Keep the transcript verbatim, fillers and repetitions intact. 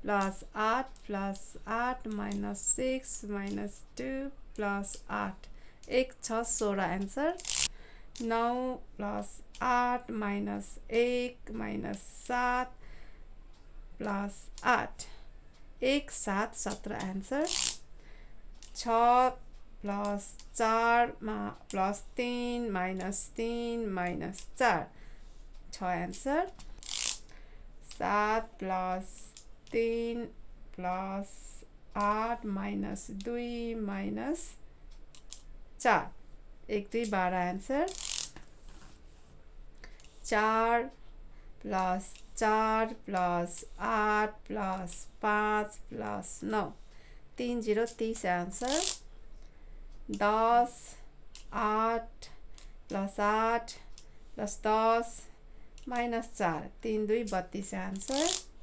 Plus आठ plus आठ minus six minus two plus आठ एक छ सोह्र एन्सर। नौ प्लस आठ माइनस एक माइनस सात प्लस आठ एक सात सत्र एन्सर। छ प्लस चार प्लस तीन माइनस तीन माइनस चार छ एन्सर। सात प्लस तीन प्लस आठ माइनस दुई माइनस चार एक दुई बाह्र एन्सर। चार प्लस चार प्लस आठ प्लस पाँच प्लस नौ तीन जीरो तीस एन्सर। दस आठ प्लस आठ प्लस दस माइनस चार तीन दुई बत्तीस एन्सर।